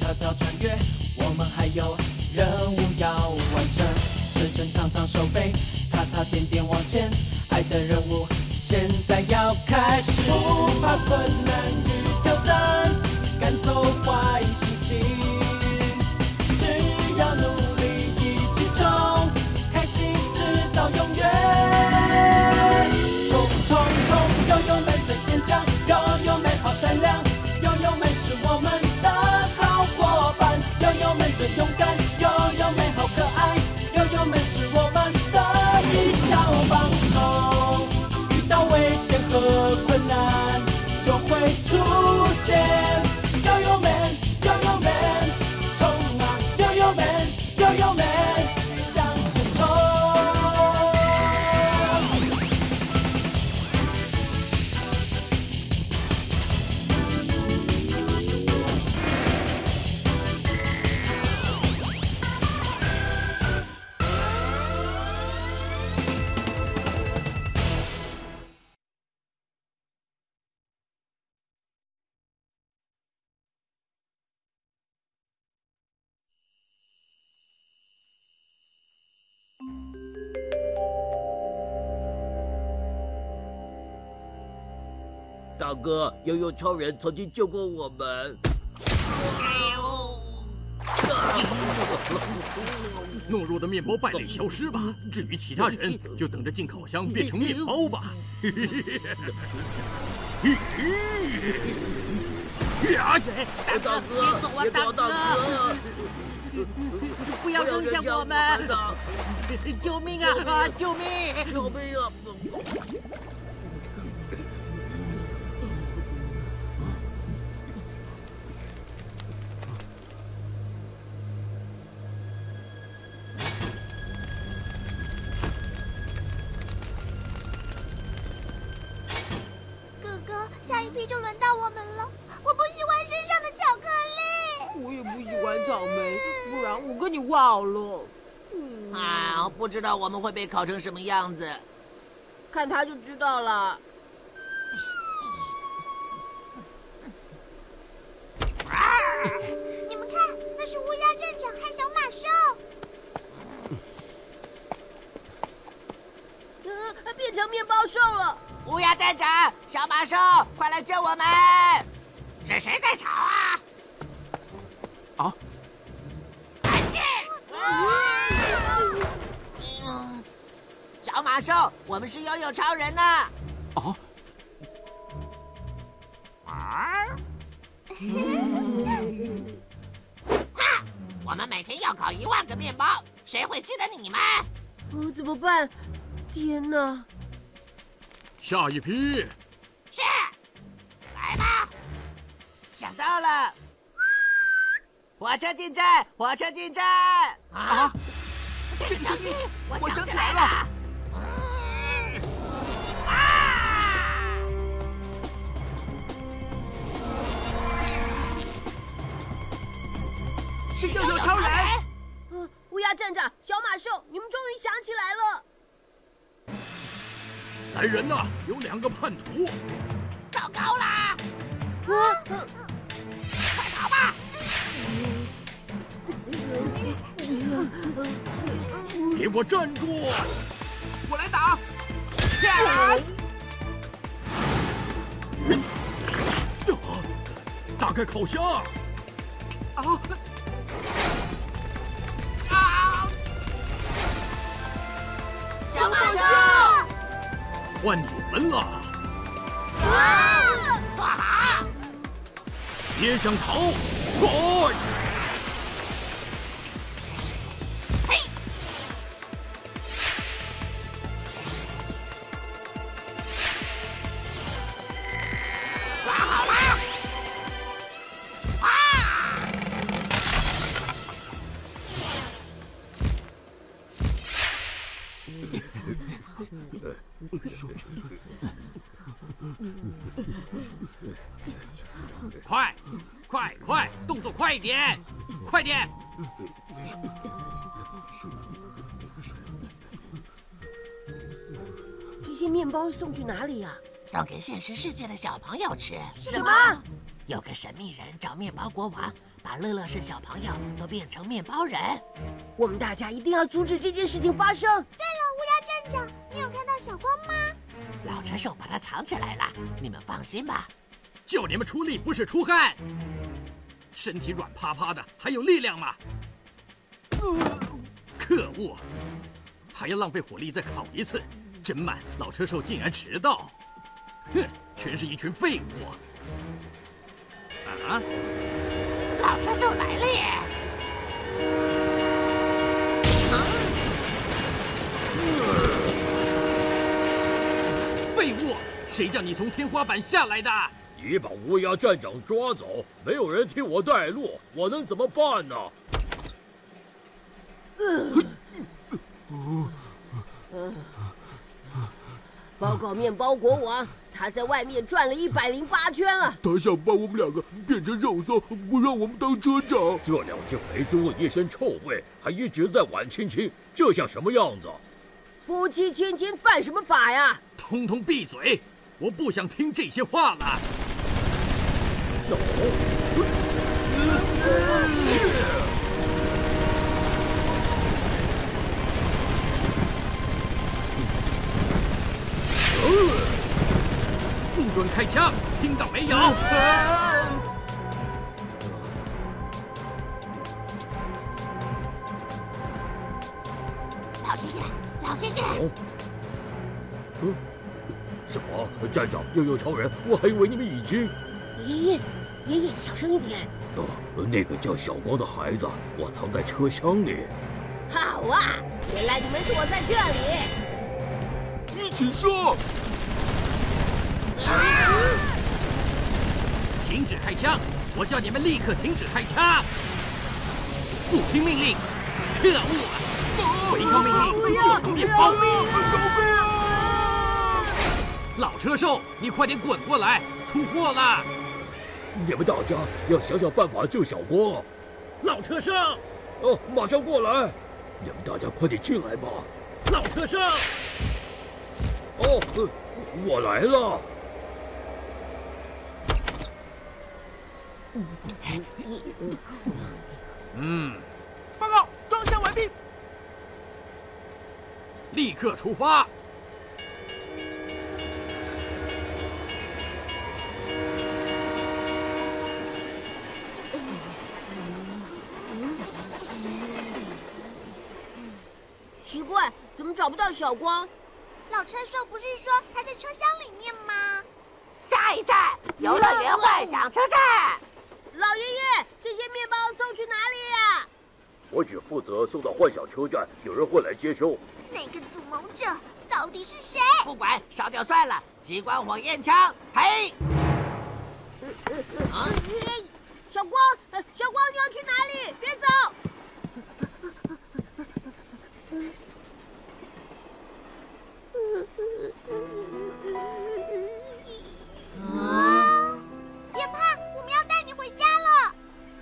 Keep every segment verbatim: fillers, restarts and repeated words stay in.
条条穿越，我们还有任务要完成。伸伸长长手背，踏踏点点往前，爱的任务现在要开始。不怕困难与挑战，赶走坏心情，只要努力一起冲，开心直到永远。冲冲冲，友友们最坚强，友友们好善良，友友们是我们的好伙伴，友友们最勇敢，友友们好可爱，友友们是我们的一小帮手。遇到危险和困难就会出现，友友们，友友们，冲啊，友友们，友友们，向前冲。 大哥，悠悠超人曾经救过我们。 懦弱的面包败类消失吧，至于其他人，就等着进烤箱变成面包吧。 大哥，别走啊，大哥！ 不要扔下我们！救命啊！啊！救命！ 救命啊！ 下一批就轮到我们了。我不喜欢身上的巧克力。 我也不喜欢草莓，不然我跟你和好了。 嗯、啊，不知道我们会被烤成什么样子， 看他就知道了。 啊、你们看，那是乌鸦镇长和小马兽。 呃，变成面包兽了。 乌鸦站长，小马兽，快来救我们！是谁在吵啊？ 啊！ 安静！嗯，小马兽，我们是悠悠超人呢。 啊！ 啊！哈！我们每天要烤一万个面包，谁会记得你们？ 哦，怎么办？天哪！ 下一批是，来吧！想到了，火车进站，火车进站！啊！这个声音，我想起来了。啊！ 是悠悠超人！嗯，乌鸦站长，小马兽，你们终于想起来了。 来人呐！有两个叛徒！ 糟糕啦！啊！快逃吧！ 给我站住！ 我来打！ 打开烤箱！ 啊！啊！小马兽！ 换你们了！ 啊！做好！ 别想逃！滚！ 嘿！抓好了！啊！ 快，快，快，动作快一点，快点！ 这些面包送去哪里呀？ 送给现实世界的小朋友吃。 什么？ 有个神秘人找面包国王，把乐乐是小朋友都变成面包人。 我们大家一定要阻止这件事情发生。 对了，乌鸦镇长，你有看到小光吗？ 老车手把它藏起来了，你们放心吧。 叫你们出力不是出汗，身体软趴趴的，还有力量吗？可恶！还要浪费火力再烤一次，真慢！老车手竟然迟到，哼，全是一群废物！啊！ 老车手来了耶！ 废物！谁叫你从天花板下来的？ 你把乌鸦站长抓走，没有人替我带路，我能怎么办呢？ 报告面包国王，他在外面转了一百零八圈了。 他想把我们两个变成肉松，不让我们当车长。 这两只肥猪一身臭味，还一直在玩亲亲，这像什么样子？ 夫妻亲亲犯什么法呀？ 通通闭嘴！我不想听这些话了。不准开枪，听到没有？ 老爷爷，老爷爷！ 哦，嗯，什么？站长，又有超人？我还以为你们已经…… 爷爷，爷爷，小声一点。 哦，那个叫小光的孩子，我藏在车厢里。 好啊，原来你们躲在这里。 一起上！ 停止开枪！我叫你们立刻停止开枪！不听命令，可恶！违抗命令就做成面包！老车手，你快点滚过来！出祸了！ 你们大家要想想办法救小光。 老车手， 哦，马上过来！你们大家快点进来吧。 老车手， 哦，呃，我来了。 嗯， 报告，装箱完毕。 立刻出发！ 奇怪，怎么找不到小光？ 老车手不是说他在车厢里面吗？ 下一站，游乐园幻想车站。 老爷爷，这些面包送去哪里呀？ 我只负责送到幻想车站，有人会来接收。 那个主谋者到底是谁？ 不管，烧掉算了。激光火焰枪，嘿！ 啊！小光，小光，你要去哪里？别走！ 啊！别怕，我们要带你回家了。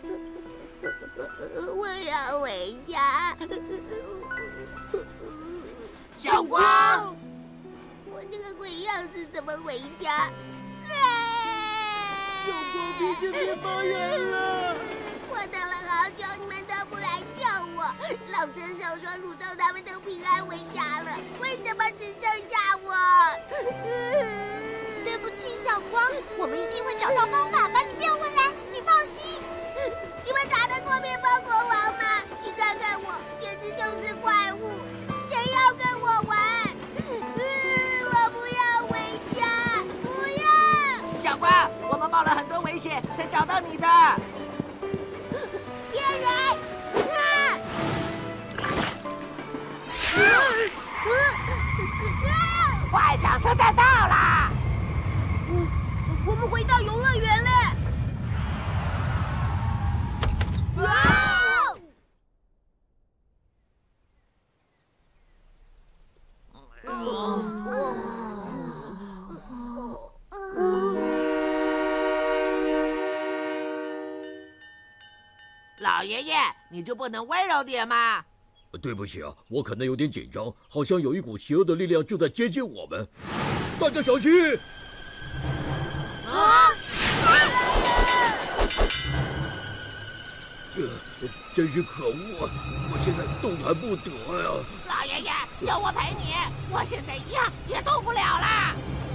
我要回家。 小光， 我这个鬼样子怎么回家？ 小光变成面包人了。 我等了好久，你们都不来救我。老车手说土豆他们都平安回家了，为什么只剩下我？ 对不起，小光，我们一定会找到方法把你变回来，你放心。 你们打得过面包国王吗？你看看我，简直就是怪物！谁要跟我玩？我不要回家，不要！ 小光，我们冒了很多危险才找到你的。 骗人！啊！ 幻想车站到啦！ 我们回到游乐园了。哇！ 老爷爷，你就不能温柔点吗？ 对不起啊，我可能有点紧张，好像有一股邪恶的力量正在接近我们，大家小心！ 啊！ 呃，真是可恶！我现在动弹不得呀。 老爷爷，有我陪你，我现在一样也动不了了。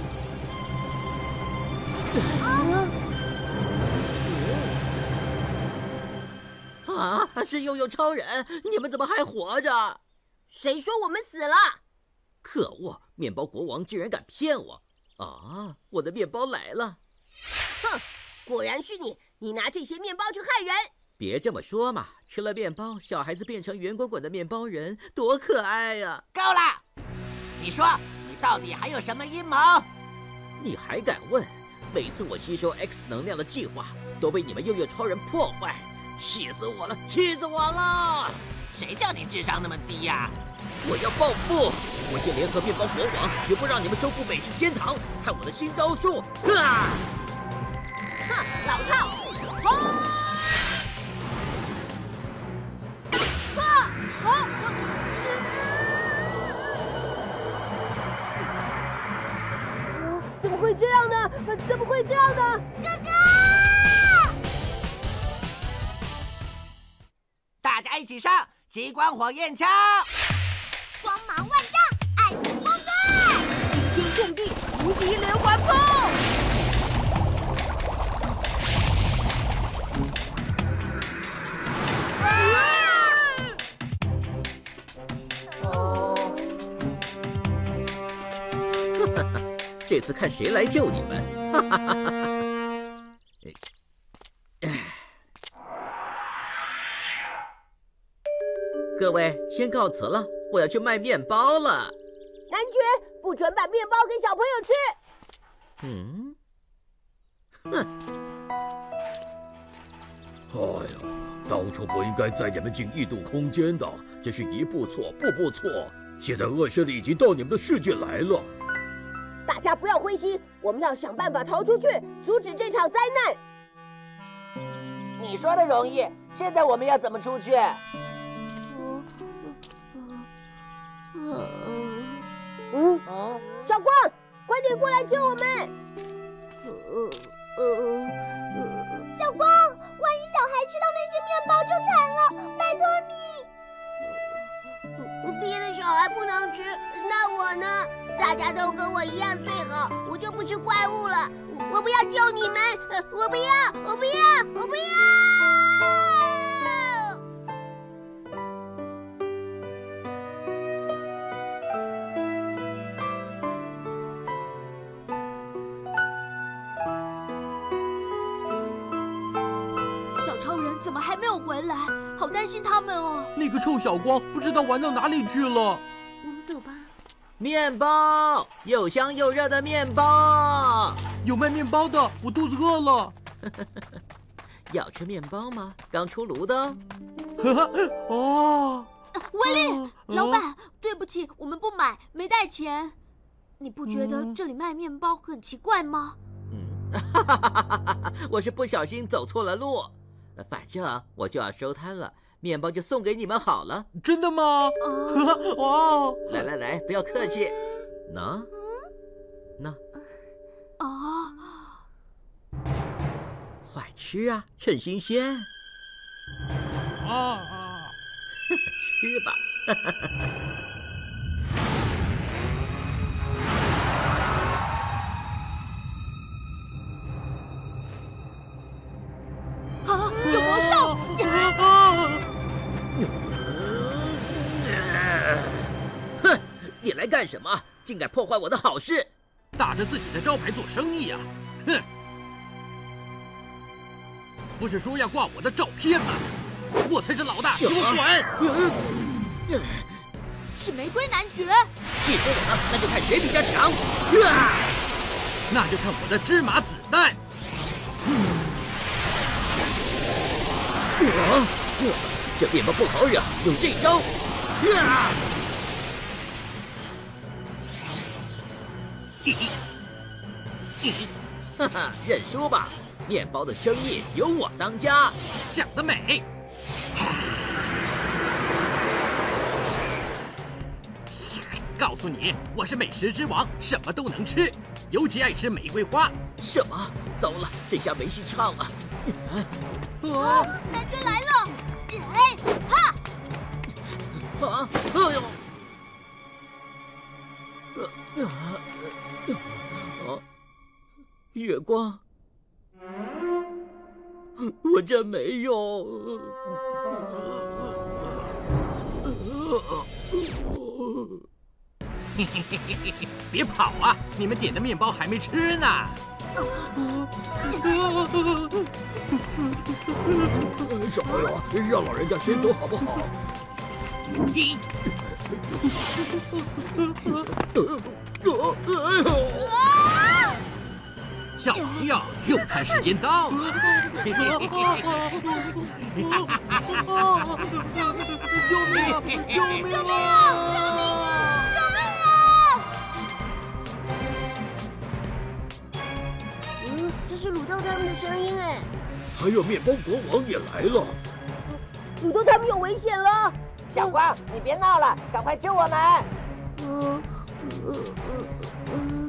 啊！是悠悠超人，你们怎么还活着？ 谁说我们死了？ 可恶！面包国王居然敢骗我！啊，我的面包来了！ 哼，果然是你！你拿这些面包去害人！ 别这么说嘛，吃了面包，小孩子变成圆滚滚的面包人，多可爱呀！ 够了！你说，你到底还有什么阴谋？ 你还敢问？每次我吸收 X 能量的计划都被你们悠悠超人破坏，气死我了，气死我了！ 谁叫你智商那么低呀？ 我要报复！我就联合面包国王，绝不让你们收复美食天堂！看我的新招数！哈！ 哼，老套！哦！啊啊！怎么会这样呢？怎么会这样呢？ 哥哥！ 大家一起上激光火焰枪！ 光芒万丈，爱心风队！ 惊天动地，无敌连环炮！ 这次看谁来救你们！哈哈哈哈！各位先告辞了，我要去卖面包了。 男爵，不准把面包给小朋友吃。 嗯，哼！ 哎呀，当初不应该载你们进异度空间的，这是一步错，步步错。现在恶势力已经到你们的世界来了。 大家不要灰心，我们要想办法逃出去，阻止这场灾难。 你说的容易，现在我们要怎么出去？ 嗯嗯，小光，快点过来救我们！ 小光，万一小孩吃到那些面包就惨了，拜托你！ 别的小孩不能吃，那我呢？大家都跟我一样最好，我就不是怪物了。我不要救你们，我不要，我不要，我不要！ 小超人怎么还没有回来？好担心他们哦。 那个臭小光不知道玩到哪里去了。 我们走吧。 面包，又香又热的面包。 有卖面包的，我肚子饿了。 要吃面包吗？刚出炉的哦。哦， 威力，哦、老板，对不起，我们不买，没带钱。你不觉得这里卖面包很奇怪吗？ 嗯，哈哈哈哈！我是不小心走错了路。反正我就要收摊了。面包就送给你们好了。 真的吗？哇！ 来来来，不要客气。喏，喏。 啊！ 快吃啊，趁新鲜。 啊！ 吃吧。 啊！有魔兽！ 哼！你来干什么？竟敢破坏我的好事！ 打着自己的招牌做生意啊！哼！不是说要挂我的照片吗？我才是老大，给我滚！ 是玫瑰男爵！ 气死我了！那就看谁比较强。 那就看我的芝麻子弹！ 啊！这面包不好惹，用这招！啊！哈哈，认输吧！面包的生意由我当家。 想得美！告诉你，我是美食之王，什么都能吃，尤其爱吃玫瑰花。 什么？糟了，这下没戏唱了！ 啊！男爵来了！ 啊！哎呦！啊！月光，我真没有。 嘿嘿嘿嘿嘿！别跑啊！你们点的面包还没吃呢。 什么呀？让老人家先走好不好？ 咦！小朋友，用餐时间到了！ 救命！救命！救命！救命！ 嗯，这是鲁豆他们的声音哎。 还有面包国王也来了。 鲁豆他们有危险了！ 小光，你别闹了，赶快救我们！ 嗯嗯嗯嗯。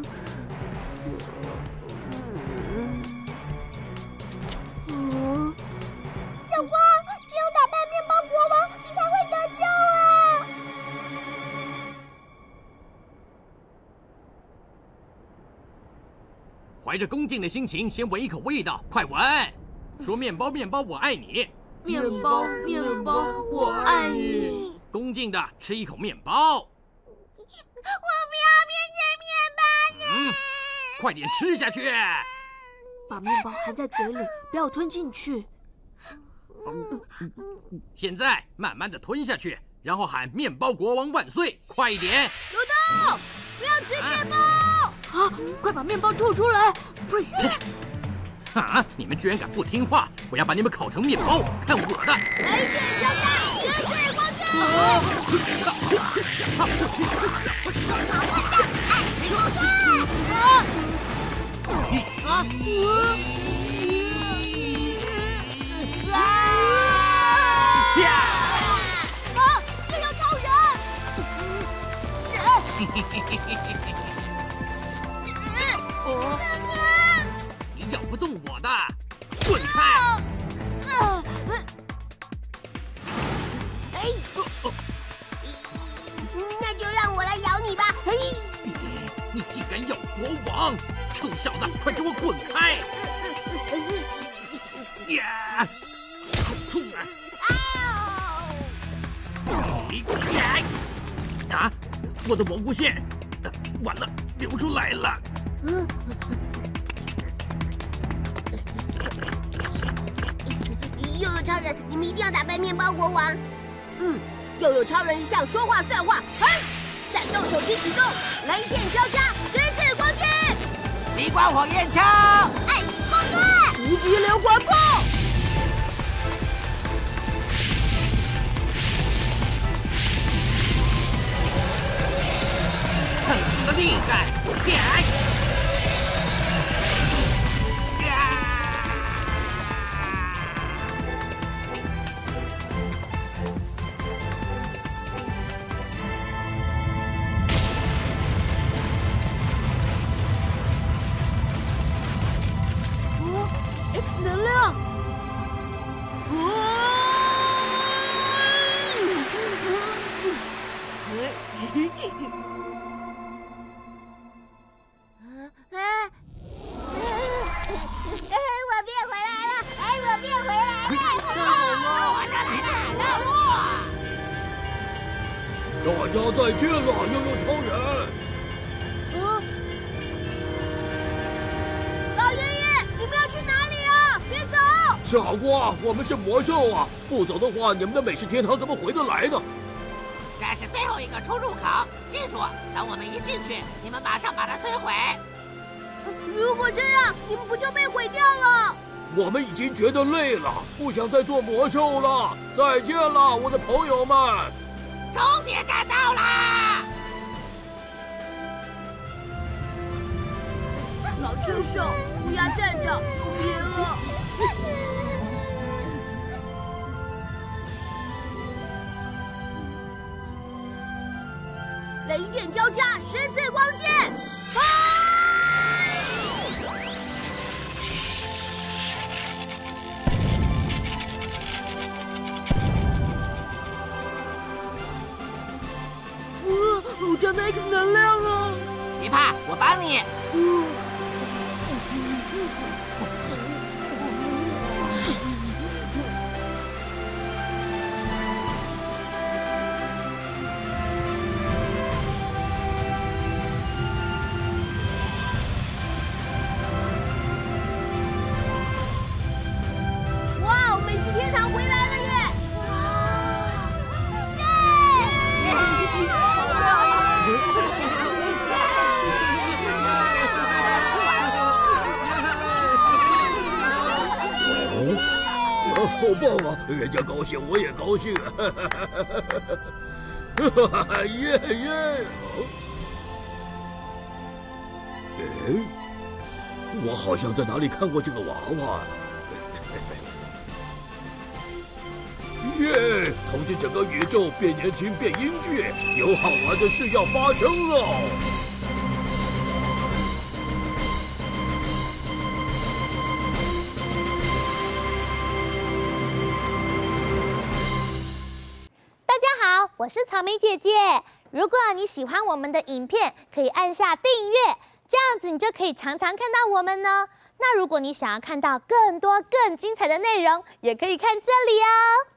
嗯， 小光，只有打败面包国王，你才会得救啊！ 怀着恭敬的心情，先闻一口味道，快闻！说面包，面包，我爱你。 面包，面包，我爱你。 恭敬的吃一口面包。 我不要变成面包人。 嗯，快点吃下去。 把面包含在嘴里，不要吞进去。 现在慢慢的吞下去，然后喊“面包国王万岁”，快一点！ 鲁豆，不要吃面包！ 啊，快把面包吐出来！呸！ 啊！你们居然敢不听话！我要把你们烤成面包，看我的！ 来点交战，神水光剑！ 啊！ 啊！ 啊！这有超人！ 哦，你咬不动我的，滚开！ 哎，那就让我来咬你吧！嘿， 你竟敢咬国王，臭小子，快给我滚开！呀，好痛啊！啊！我的蘑菇线，完了，流出来了。 又有超人，你们一定要打败面包国王。嗯，又有超人一向说话算话。嘿，战斗手机启动，雷电交加，十字光剑， 激光火焰枪， 爱心炮弹，无敌连环炮。 看你的厉害！呀！ 哦 ，X 能量！ 我变回来了！哎，我变回来了！ 我这来了，让路！ 大家再见了，悠悠超人！ 老爷爷，你们要去哪里啊？别走！ 傻瓜，我们是魔兽啊！不走的话，你们的美食天堂怎么回得来呢？ 这是最后一个出入口，记住，等我们一进去，你们马上把它摧毁。 如果这样，你们不就被毁掉了？ 我们已经觉得累了，不想再做魔兽了。再见了，我的朋友们！ 终点站到啦！ 老畜生，乌鸦站长，别了！雷电交加，十字光剑，啊！ 好强的 X 能量啊！ 别怕，我帮你。 哇，美食天堂回来了耶！ 好棒啊！人家高兴，我也高兴。哈哈哈！耶耶！诶，我好像在哪里看过这个娃娃。耶！统治整个宇宙，变年轻，变英俊，有好玩的事要发生了。 大家好，我是草莓姐姐。如果你喜欢我们的影片，可以按下订阅，这样子你就可以常常看到我们呢。那如果你想要看到更多更精彩的内容，也可以看这里哦。